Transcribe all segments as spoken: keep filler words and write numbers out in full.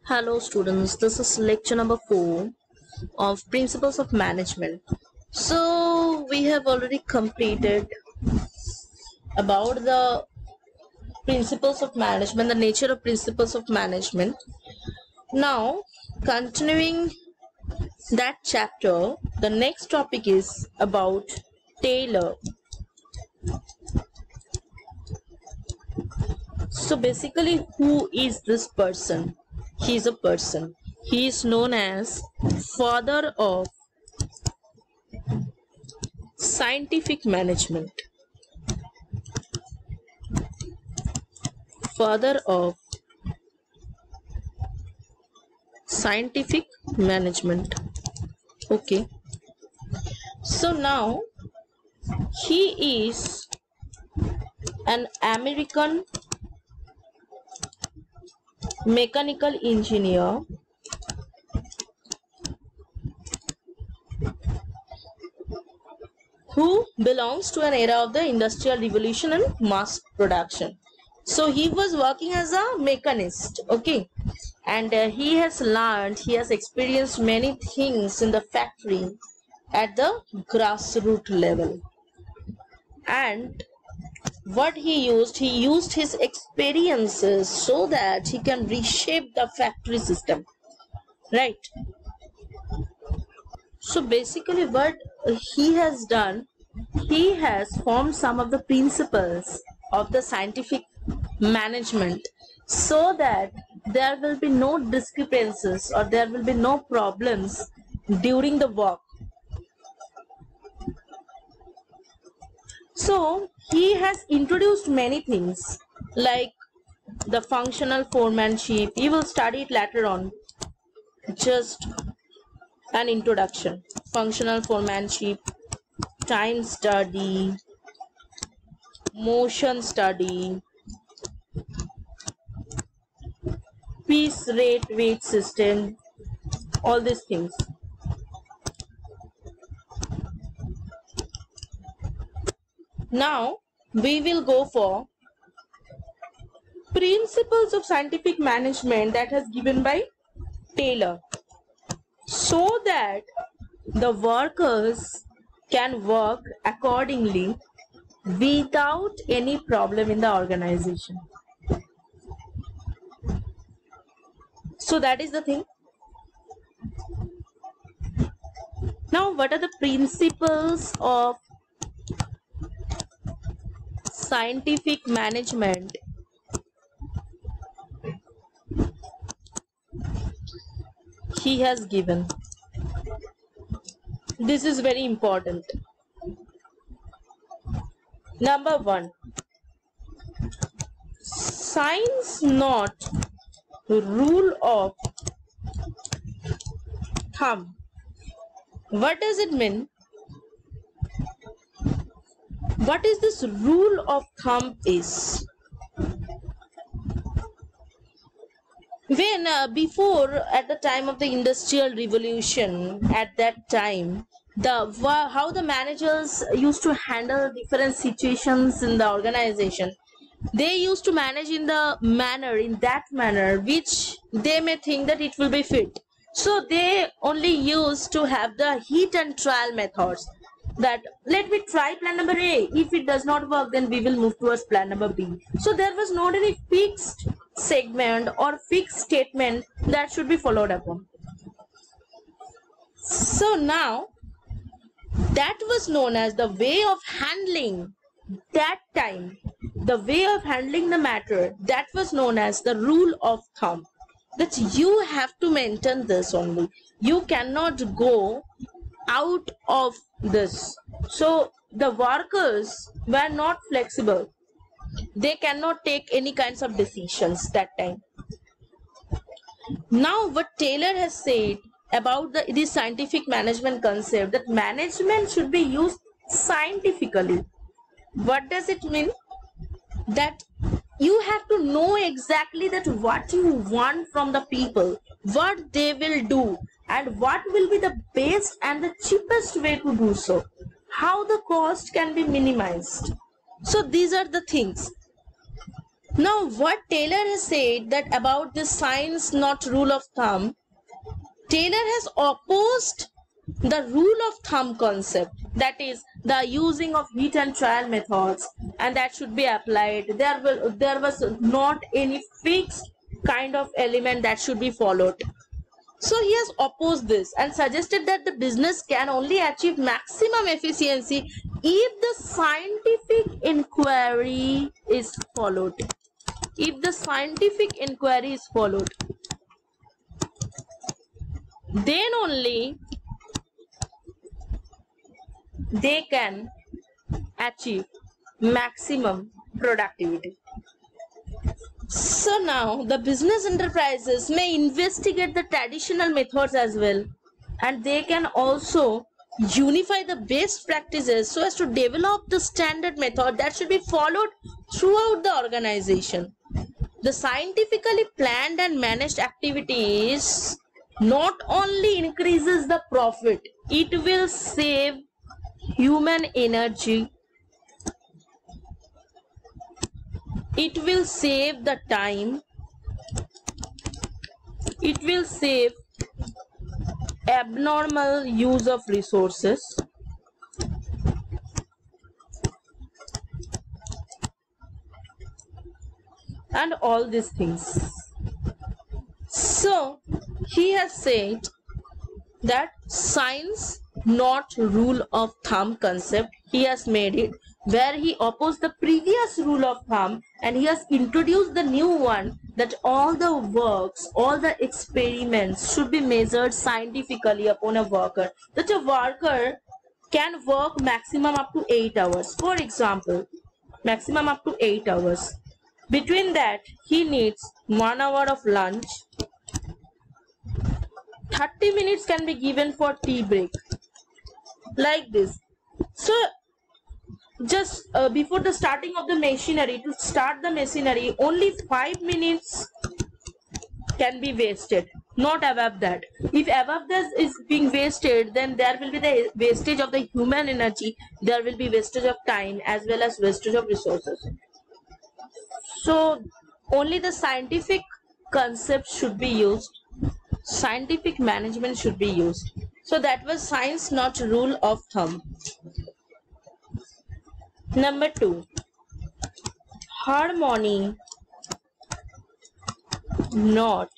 Hello students, this is lecture number four of Principles of Management. So we have already completed about the principles of management, the nature of principles of management. Now continuing that chapter, the next topic is about Taylor. So basically, who is this person? He is a person. He is known as father of scientific management. Father of scientific management. Okay. So now he is an American mechanical engineer who belongs to an era of the industrial revolution and mass production. So he was working as a mechanist, okay, and uh, he has learned, he has experienced many things in the factory at the grassroots level. And what he used, he used his experiences so that he can reshape the factory system, right? So basically what he has done, he has formed some of the principles of the scientific management so that there will be no discrepancies or there will be no problems during the work. So he has introduced many things like the functional foremanship. You will study it later on. Just an introduction. Functional foremanship, time study, motion study, piece rate weight system, all these things. Now we will go for principles of scientific management that has given by Taylor, so that the workers can work accordingly without any problem in the organization. So that is the thing. Now what are the principles of scientific management? He has given. This is very important. Number one, science not rule of thumb. What does it mean? What is this rule of thumb is? When uh, before, at the time of the industrial revolution, at that time, the how the managers used to handle different situations in the organization, they used to manage in the manner, in that manner which they may think that it will be fit. So they only used to have the hit and trial methods. That let me try plan number A. If it does not work, then we will move towards plan number B. So there was not any fixed segment or fixed statement that should be followed upon. So now that was known as the way of handling that time, the way of handling the matter, that was known as the rule of thumb. That you have to maintain this only. You cannot go out of this. So the workers were not flexible. They cannot take any kinds of decisions that time. Now what Taylor has said about the this scientific management concept, that management should be used scientifically. What does it mean? That you have to know exactly that what you want from the people, what they will do, and what will be the best and the cheapest way to do so, how the cost can be minimized. So these are the things. Now, what Taylor has said that about this science not rule of thumb, Taylor has opposed the rule of thumb concept, that is the using of hit and trial methods, and that should be applied. There will there was not any fixed kind of element that should be followed. So he has opposed this and suggested that the business can only achieve maximum efficiency if the scientific inquiry is followed. If the scientific inquiry is followed, then only they can achieve maximum productivity. So now the business enterprises may investigate the traditional methods as well, and they can also unify the best practices so as to develop the standard method that should be followed throughout the organization. The scientifically planned and managed activities not only increases the profit, it will save human energy, it will save the time, it will save abnormal use of resources, and all these things. So he has said that science not rule of thumb concept, he has made it, where he opposed the previous rule of thumb and he has introduced the new one, that all the works, all the experiments should be measured scientifically upon a worker, that a worker can work maximum up to eight hours. For example, maximum up to eight hours. Between that, he needs one hour of lunch. thirty minutes can be given for tea break. Like this. So, just uh, before the starting of the machinery, to start the machinery, only five minutes can be wasted, not above that. If above this is being wasted, then there will be the wastage of the human energy, there will be wastage of time as well as wastage of resources. So only the scientific concept should be used, scientific management should be used. So that was science not rule of thumb. Number two, harmony not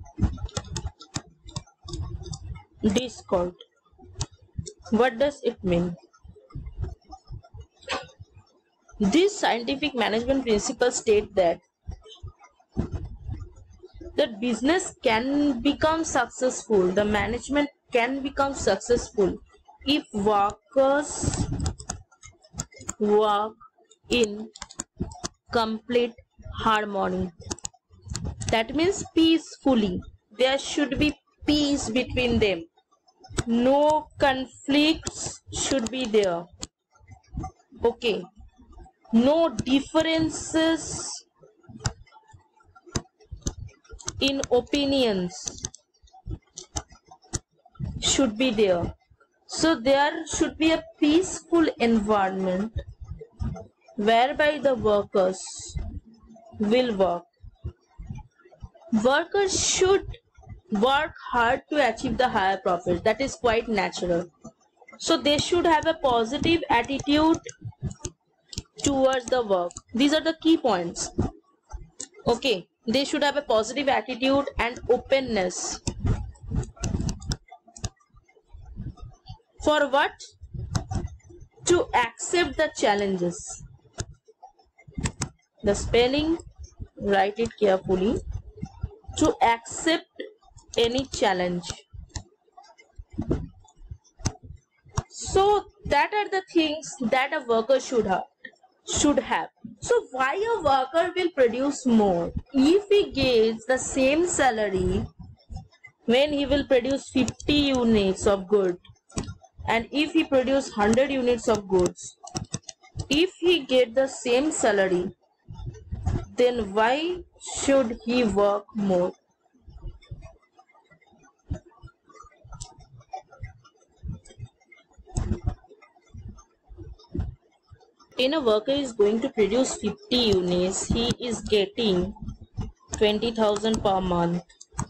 discord. What does it mean? These scientific management principles state that that business can become successful, the management can become successful if workers work in complete harmony. That means peacefully. There should be peace between them. No conflicts should be there. Okay. No differences in opinions should be there. So there should be a peaceful environment whereby the workers will work. Workers should work hard to achieve the higher profit. That is quite natural. So they should have a positive attitude towards the work. These are the key points. Okay, they should have a positive attitude and openness. For what? To accept the challenges. The spelling, write it carefully. To accept any challenge. So that are the things that a worker should have. Should have. So why a worker will produce more? If he gets the same salary when he will produce fifty units of goods, and if he produce one hundred units of goods, if he get the same salary, then why should he work more? in a worker is going to produce fifty units, he is getting twenty thousand per month,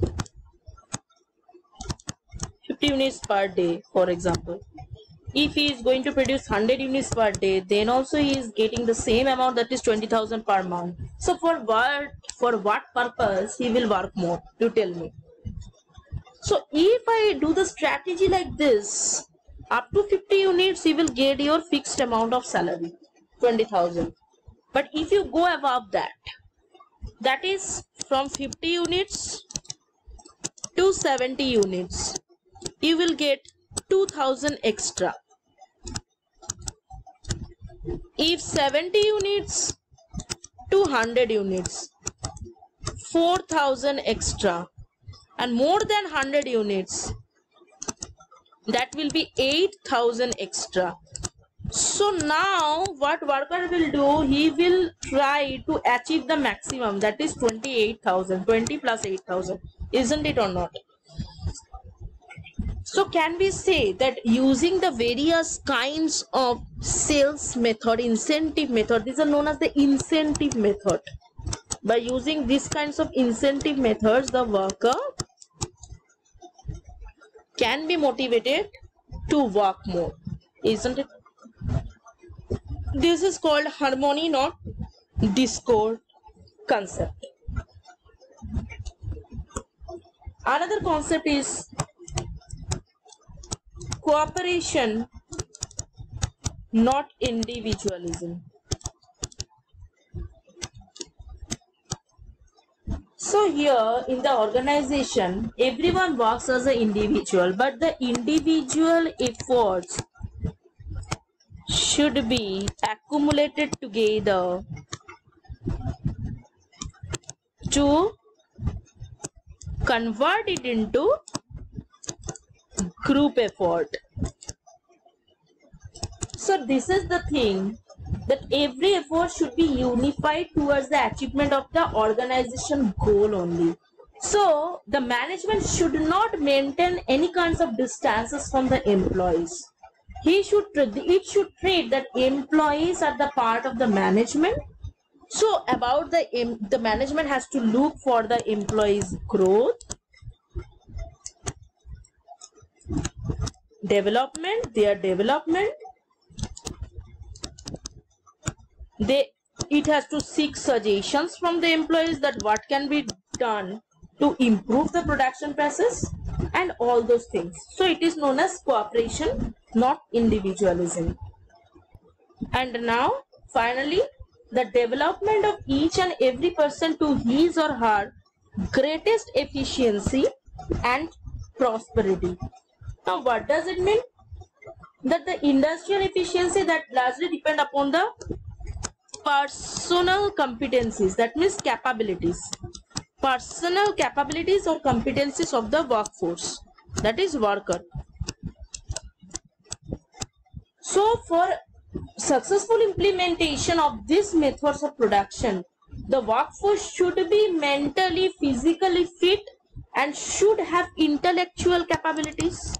fifty units per day, for example. If he is going to produce one hundred units per day, then also he is getting the same amount, that is twenty thousand per month. So for what, for what purpose he will work more? You tell me. So if I do the strategy like this, up to fifty units, you will get your fixed amount of salary, twenty thousand. But if you go above that, that is from fifty units to seventy units, you will get two thousand extra. If seventy units to one hundred units, four thousand extra. And more than one hundred units, that will be eight thousand extra. So now what worker will do, he will try to achieve the maximum, that is twenty-eight thousand, twenty plus eight thousand, isn't it or not? So can we say that using the various kinds of sales method, incentive method, these are known as the incentive method. By using these kinds of incentive methods, the worker can be motivated to work more, isn't it? This is called harmony, not discord concept. Another concept is cooperation, not individualism. So here in the organization, everyone works as an individual, but the individual efforts should be accumulated together to convert it into group effort. So this is the thing, that every effort should be unified towards the achievement of the organization goal only. So the management should not maintain any kinds of distances from the employees. He should, it should treat that employees are the part of the management. So about the, the management has to look for the employees' growth, development, their development. They, it has to seek suggestions from the employees that what can be done to improve the production process and all those things. So it is known as cooperation, not individualism. And now finally, the development of each and every person to his or her greatest efficiency and prosperity. Now what does it mean? That the industrial efficiency that largely depend upon the personal competencies, that means capabilities, personal capabilities or competencies of the workforce, that is worker. So for successful implementation of these methods of production, the workforce should be mentally, physically fit and should have intellectual capabilities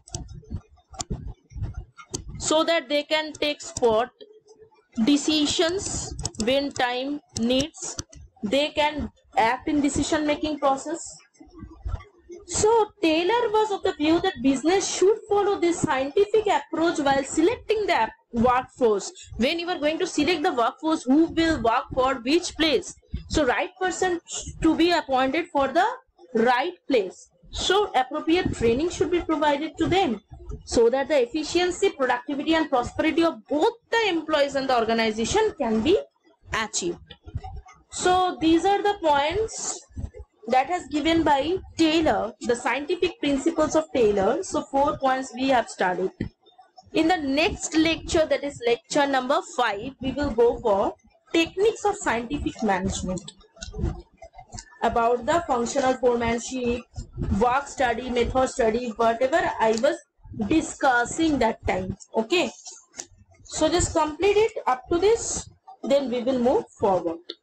so that they can take spot decisions when time needs. They can act in decision making process. So Taylor was of the view that business should follow this scientific approach while selecting the workforce. When you are going to select the workforce, who will work for which place, so right person to be appointed for the right place. So appropriate training should be provided to them so that the efficiency, productivity and prosperity of both the employees and the organization can be achieved. So these are the points that has given by Taylor, the scientific principles of Taylor. So four points we have studied. In the next lecture, that is lecture number five, we will go for techniques of scientific management, about the functional foremanship, work study, method study, whatever I was discussing that time. Okay, so just complete it up to this, then we will move forward.